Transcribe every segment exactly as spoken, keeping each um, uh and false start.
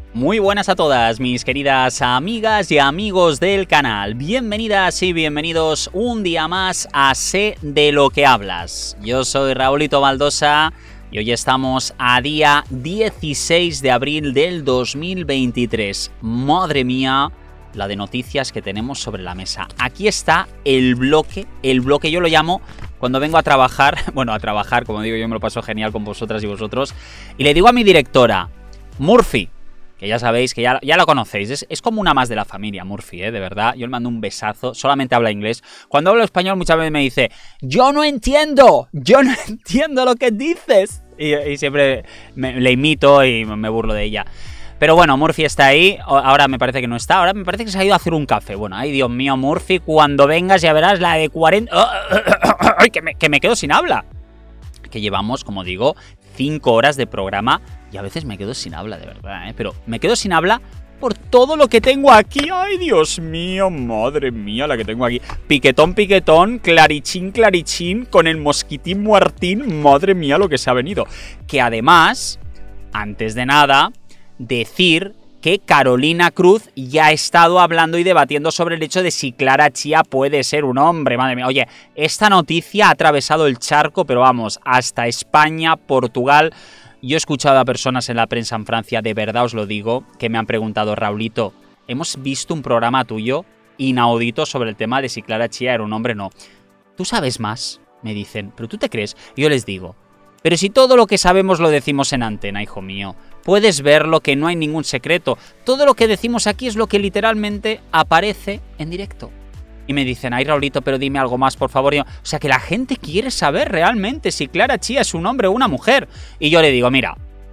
Muy buenas a todas mis queridas amigas y amigos del canal. Bienvenidas y bienvenidos un día más a Sé de lo que hablas. Yo soy Raulito Baldosa y hoy estamos a día dieciséis de abril del dos mil veintitrés. Madre mía, la de noticias que tenemos sobre la mesa. Aquí está el bloque, el bloque yo lo llamo cuando vengo a trabajar, bueno, a trabajar, como digo, yo me lo paso genial con vosotras y vosotros, y le digo a mi directora, Murphy, que ya sabéis, que ya, ya la conocéis, es, es como una más de la familia, Murphy, ¿eh? De verdad, yo le mando un besazo, solamente habla inglés. Cuando hablo español muchas veces me dice, yo no entiendo, yo no entiendo lo que dices. Y, y siempre me, le imito y me burlo de ella. Pero bueno, Murphy está ahí, ahora me parece que no está, ahora me parece que se ha ido a hacer un café. Bueno, ay Dios mío, Murphy, cuando vengas ya verás la de cuarenta... ¡Ay, que me, que me quedo sin habla! Que llevamos, como digo, cinco horas de programa y a veces me quedo sin habla, de verdad, ¿eh? Pero me quedo sin habla por todo lo que tengo aquí. ¡Ay, Dios mío! Madre mía, la que tengo aquí. Piquetón, piquetón, clarichín, clarichín, con el mosquitín muertín. Madre mía, lo que se ha venido. Que además, antes de nada, decir que Carolina Cruz ya ha estado hablando y debatiendo sobre el hecho de si Clara Chía puede ser un hombre. Madre mía, oye, esta noticia ha atravesado el charco, pero vamos, hasta España, Portugal. Yo he escuchado a personas en la prensa en Francia, de verdad os lo digo, que me han preguntado, Raulito, hemos visto un programa tuyo inaudito sobre el tema de si Clara Chía era un hombre o no. ¿Tú sabes más? Me dicen, ¿pero tú te crees? Y yo les digo, pero si todo lo que sabemos lo decimos en antena, hijo mío, puedes verlo, que no hay ningún secreto. Todo lo que decimos aquí es lo que literalmente aparece en directo. Y me dicen, ay Raulito, pero dime algo más, por favor. O sea, que la gente quiere saber realmente si Clara Chía es un hombre o una mujer. Y yo le digo, mira,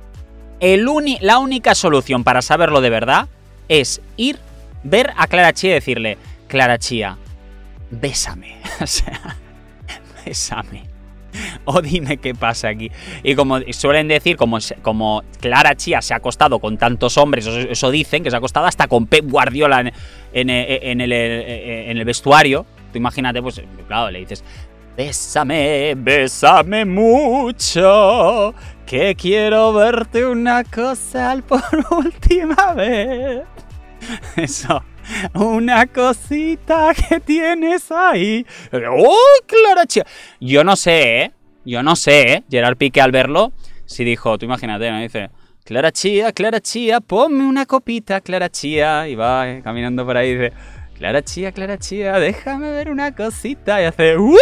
el uni la única solución para saberlo de verdad es ir, ver a Clara Chía y decirle, Clara Chía, bésame. O sea, bésame. O dime qué pasa aquí. Y como suelen decir, como, como Clara Chía se ha acostado con tantos hombres, eso, eso dicen, que se ha acostado hasta con Pep Guardiola en, en, en, el, en el vestuario. Tú imagínate, pues claro, le dices, bésame, bésame mucho, que quiero verte una cosa por última vez. Eso. Una cosita que tienes ahí. ¡Oh, Clara Chía! Yo no sé, ¿eh? Yo no sé, ¿eh? Gerard Piqué al verlo, si dijo, tú imagínate, me dice, Clara Chía, Clara Chía, ponme una copita, Clara Chía. Y va eh, caminando por ahí y dice, Clara Chía, Clara Chía, déjame ver una cosita. Y hace, ¡uh!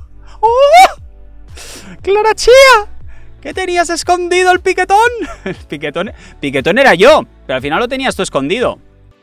¡Uh! ¡Clara Chía! ¿Qué tenías escondido el piquetón? El piquetón, piquetón era yo, pero al final lo tenías tú escondido.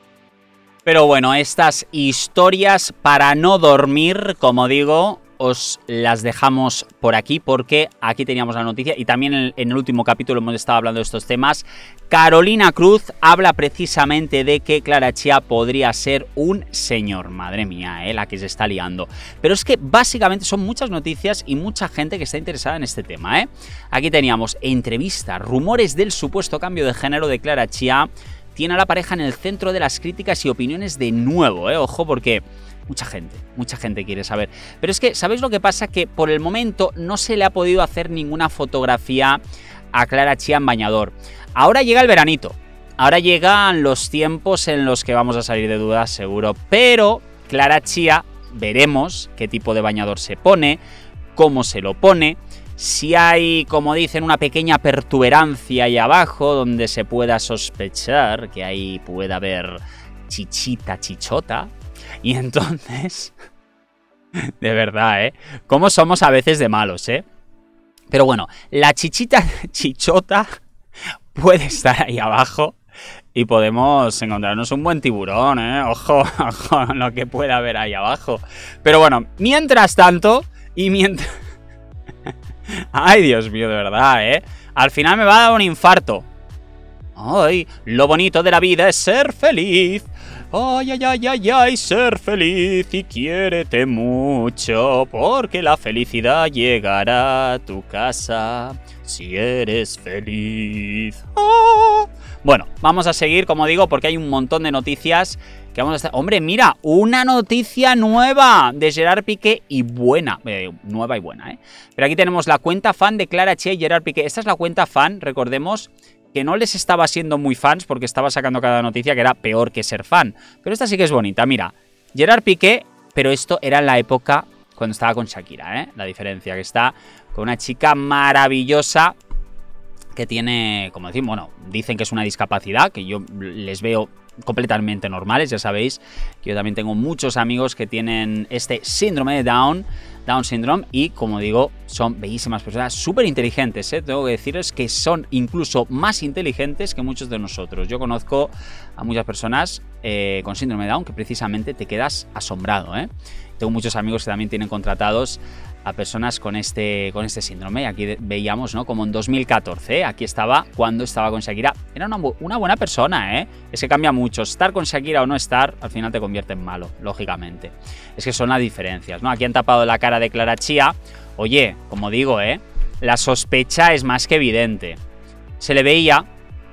Pero bueno, estas historias para no dormir, como digo, os las dejamos por aquí porque aquí teníamos la noticia y también en el, en el último capítulo hemos estado hablando de estos temas. Carolina Cruz habla precisamente de que Clara Chía podría ser un señor. Madre mía, eh, la que se está liando. Pero es que básicamente son muchas noticias y mucha gente que está interesada en este tema, ¿eh? Aquí teníamos entrevista, rumores del supuesto cambio de género de Clara Chía. Tiene a la pareja en el centro de las críticas y opiniones de nuevo, ¿eh? Ojo, porque mucha gente, mucha gente quiere saber. Pero es que, ¿sabéis lo que pasa? Que por el momento no se le ha podido hacer ninguna fotografía a Clara Chía en bañador. Ahora llega el veranito. Ahora llegan los tiempos en los que vamos a salir de dudas, seguro. Pero Clara Chía, veremos qué tipo de bañador se pone, cómo se lo pone. Si hay, como dicen, una pequeña protuberancia ahí abajo donde se pueda sospechar que ahí puede haber chichita, chichota. Y entonces, de verdad, ¿eh? Cómo somos a veces de malos, ¿eh? Pero bueno, la chichita, chichota puede estar ahí abajo y podemos encontrarnos un buen tiburón, ¿eh? Ojo, ojo, lo que pueda haber ahí abajo. Pero bueno, mientras tanto, y mientras... Ay, Dios mío, de verdad, ¿eh? Al final me va a dar un infarto. Ay, lo bonito de la vida es ser feliz. Ay, ay, ay, ay, ay, ser feliz y quiérete mucho, porque la felicidad llegará a tu casa si eres feliz. Oh. Bueno, vamos a seguir, como digo, porque hay un montón de noticias que vamos a estar... Hombre, mira, una noticia nueva de Gerard Piqué y buena. Eh, nueva y buena, ¿eh? Pero aquí tenemos la cuenta fan de Clara Chía y Gerard Piqué. Esta es la cuenta fan, recordemos, que no les estaba siendo muy fans porque estaba sacando cada noticia que era peor que ser fan. Pero esta sí que es bonita, mira. Gerard Piqué, pero esto era en la época cuando estaba con Shakira, ¿eh? La diferencia, que está con una chica maravillosa que tiene, como decimos, bueno, dicen que es una discapacidad, que yo les veo completamente normales, ya sabéis que yo también tengo muchos amigos que tienen este síndrome de Down, Down Syndrome, y como digo, son bellísimas personas, súper inteligentes, ¿eh? Tengo que deciros que son incluso más inteligentes que muchos de nosotros. Yo conozco a muchas personas eh, con síndrome de Down que precisamente te quedas asombrado, ¿eh? Tengo muchos amigos que también tienen contratados a personas con este, con este síndrome. Aquí veíamos, ¿no? Como en dos mil catorce, ¿eh? Aquí estaba cuando estaba con Shakira. Era una, una buena persona, ¿eh? Es que cambia mucho. Estar con Shakira o no estar, al final te convierte en malo, lógicamente. Es que son las diferencias, ¿no? Aquí han tapado la cara de Clara Chía. Oye, como digo, ¿eh? La sospecha es más que evidente. Se le veía,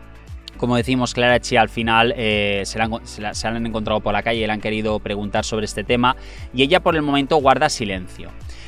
como decimos, Clara Chía al final eh, se, la han, se, la, se la han encontrado por la calle y le han querido preguntar sobre este tema. Y ella por el momento guarda silencio.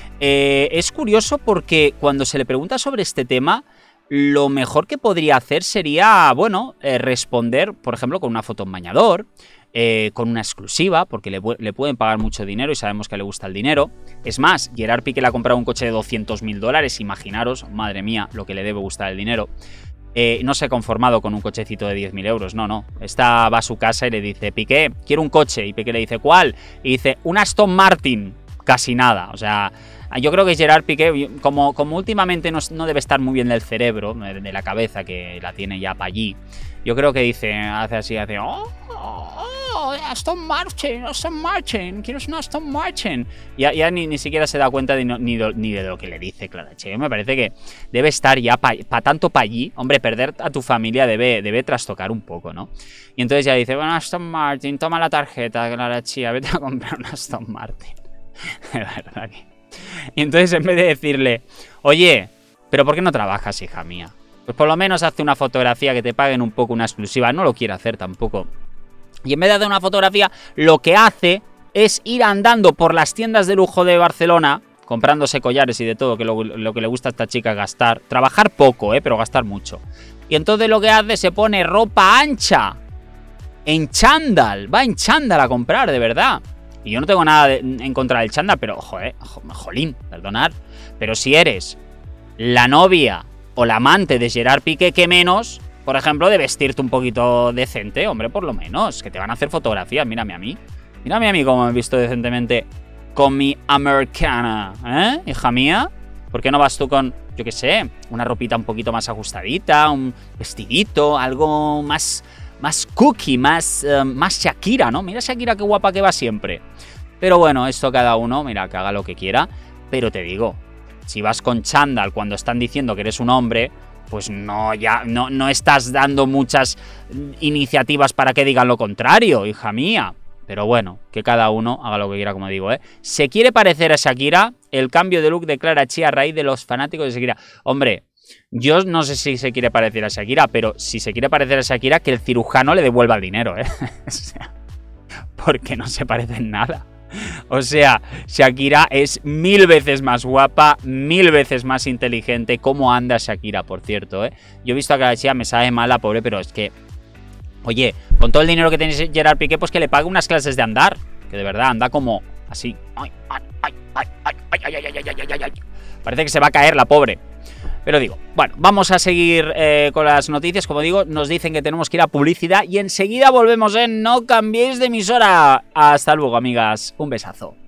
Eh, es curioso porque cuando se le pregunta sobre este tema, lo mejor que podría hacer sería, bueno, eh, responder, por ejemplo, con una foto en bañador, eh, con una exclusiva, porque le, le pueden pagar mucho dinero y sabemos que le gusta el dinero. Es más, Gerard Piqué le ha comprado un coche de doscientos mil dólares, imaginaros, madre mía, lo que le debe gustar el dinero. Eh, no se ha conformado con un cochecito de diez mil euros, no, no. Esta va a su casa y le dice, Piqué, quiero un coche. Y Piqué le dice, ¿cuál? Y dice, un Aston Martin. Casi nada, o sea, yo creo que Gerard Piqué, como, como últimamente no, no debe estar muy bien del cerebro, de la cabeza, que la tiene ya para allí, yo creo que dice, hace así, hace, oh, oh, oh Aston Martin, Aston Martin, quiero un Aston Martin. Ya, ya ni, ni siquiera se da cuenta de, ni, de, ni de lo que le dice Clara Chía. Me parece que debe estar ya para pa tanto para allí, hombre, perder a tu familia debe, debe trastocar un poco, ¿no? Y entonces ya dice, bueno, Aston Martin, toma la tarjeta, Clara Chía, vete a comprar un Aston Martin. De verdad que... Y entonces en vez de decirle, oye, ¿pero por qué no trabajas, hija mía? Pues por lo menos hazte una fotografía que te paguen un poco una exclusiva. No lo quiere hacer tampoco. Y en vez de hacer una fotografía, lo que hace es ir andando por las tiendas de lujo de Barcelona, comprándose collares y de todo, que lo, lo que le gusta a esta chica gastar. Trabajar poco, ¿eh? Pero gastar mucho. Y entonces lo que hace, se pone ropa ancha. En chándal. Va en chándal a comprar, de verdad. Y yo no tengo nada de, en contra del chándal, pero, joder, jolín, perdonad. Pero si eres la novia o la amante de Gerard Piqué, ¿qué menos, por ejemplo, de vestirte un poquito decente? Hombre, por lo menos, que te van a hacer fotografías, mírame a mí. Mírame a mí cómo me he visto decentemente con mi americana, ¿eh, hija mía? ¿Por qué no vas tú con, yo qué sé, una ropita un poquito más ajustadita, un vestidito, algo más... más cookie, más, uh, más Shakira, ¿no? Mira Shakira qué guapa que va siempre. Pero bueno, esto cada uno, mira, que haga lo que quiera. Pero te digo, si vas con chándal cuando están diciendo que eres un hombre, pues no, ya, no, no estás dando muchas iniciativas para que digan lo contrario, hija mía. Pero bueno, que cada uno haga lo que quiera, como digo, ¿eh? ¿Se quiere parecer a Shakira? El cambio de look de Clara Chía a raíz de los fanáticos de Shakira. Hombre, yo no sé si se quiere parecer a Shakira, pero si se quiere parecer a Shakira, que el cirujano le devuelva el dinero, ¿eh? O sea, porque no se parece en nada. O sea, Shakira es mil veces más guapa, mil veces más inteligente. ¿Cómo anda Shakira, por cierto, eh? Yo he visto a Clara Chía, me sabe mala, pobre, pero es que... Oye, con todo el dinero que tiene Gerard Piqué, pues que le pague unas clases de andar. Que de verdad anda como así. Ay, ay, ay, ay, ay, ay, ay, ay, ay, ay, ay, ay. Parece que se va a caer la pobre. Pero digo, bueno, vamos a seguir eh, con las noticias. Como digo, nos dicen que tenemos que ir a publicidad y enseguida volvemos en No cambiéis de emisora. Hasta luego, amigas. Un besazo.